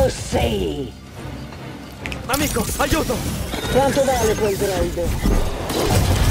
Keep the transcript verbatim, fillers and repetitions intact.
Dove sei? Amico, aiuto! Quanto vale quel droide?